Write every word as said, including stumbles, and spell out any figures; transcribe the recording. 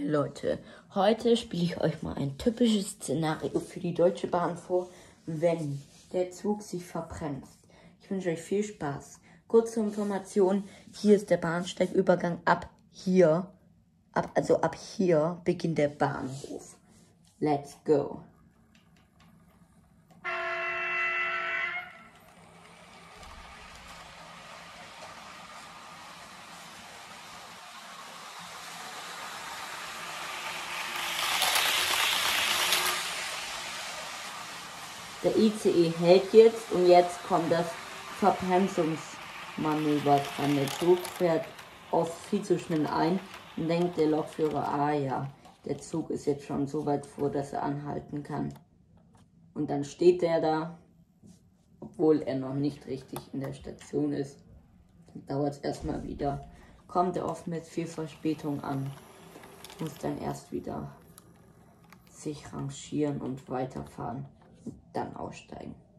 Hey Leute, heute spiele ich euch mal ein typisches Szenario für die Deutsche Bahn vor, wenn der Zug sich verbremst. Ich wünsche euch viel Spaß. Kurze Information, hier ist der Bahnsteigübergang, ab hier, ab, also ab hier beginnt der Bahnhof. Let's go! Der I C E hält jetzt und jetzt kommt das Verbremsungsmanöver dran. Der Zug fährt oft viel zu schnell ein und denkt der Lokführer, ah ja, der Zug ist jetzt schon so weit vor, dass er anhalten kann. Und dann steht er da, obwohl er noch nicht richtig in der Station ist. Dann dauert es erstmal wieder. Kommt er oft mit viel Verspätung an, muss dann erst wieder sich rangieren und weiterfahren und dann aussteigen.